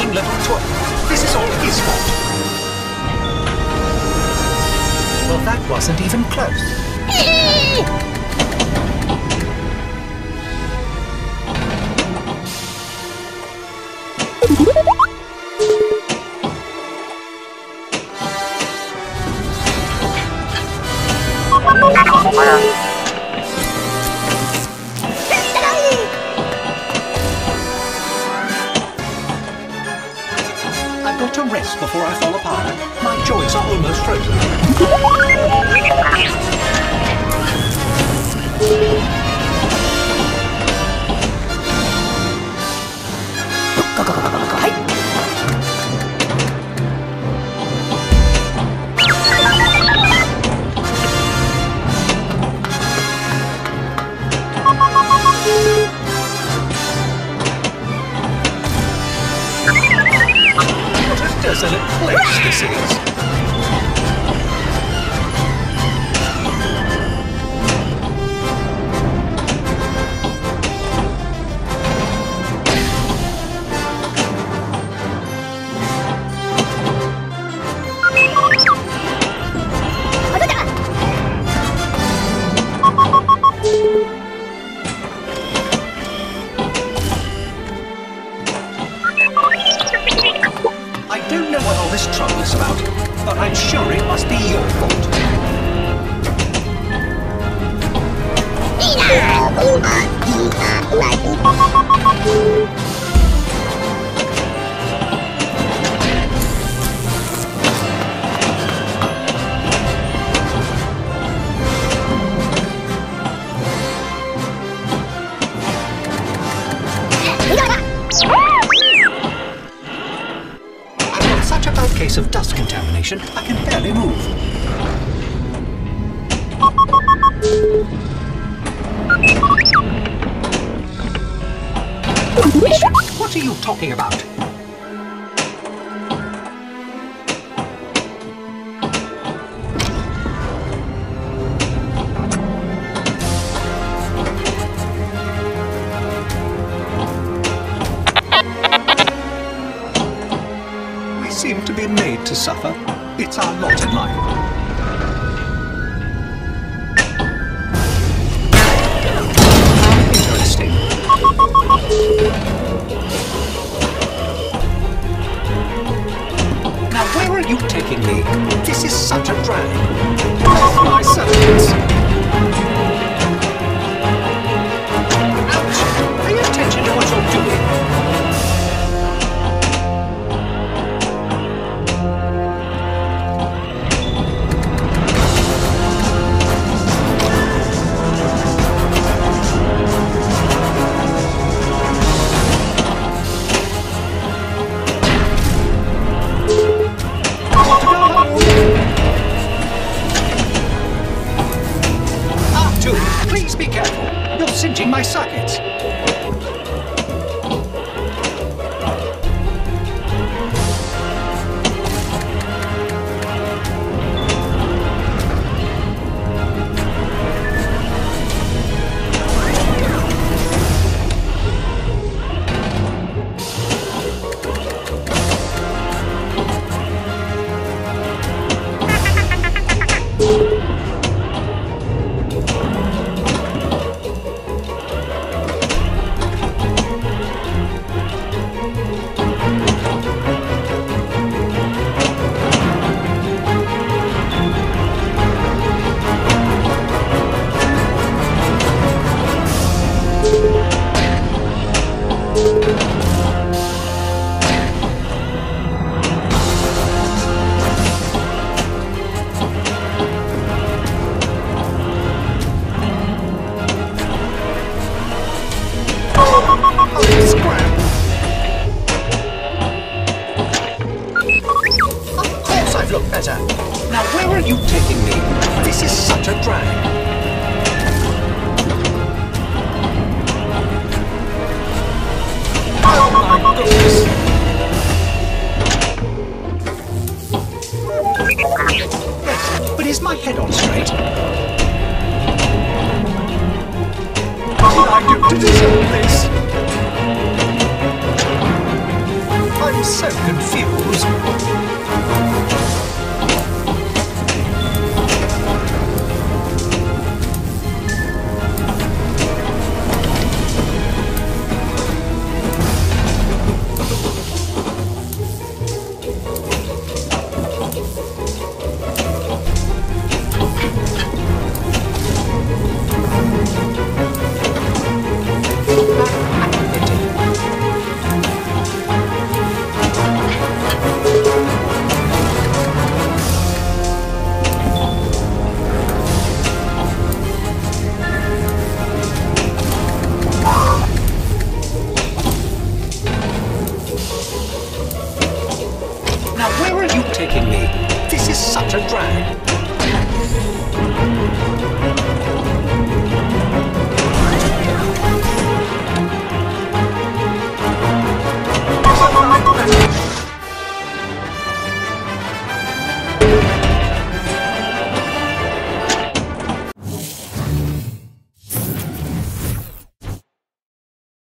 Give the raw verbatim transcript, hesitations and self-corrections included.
mean little twat. This is all his fault. Well, that wasn't even close. I've got to rest before I fall apart. My joints are almost frozen. Desolate place this is. I don't know what all this trouble is about, but I'm sure it must be your fault. Such a bad case of dust contamination, I can barely move. What are you talking about? Seem to be made to suffer. It's our lot in life. Interesting. Now where are you taking me? This is such a drag. Oh, my servants. Ouch! Pay attention to what you're doing. Please be careful. You're singeing my circuits. Look better. Now where are you taking me? This is such a drag. Oh my goodness. Yes, but is my head on straight? What did I do to deserve this? I'm so so confused.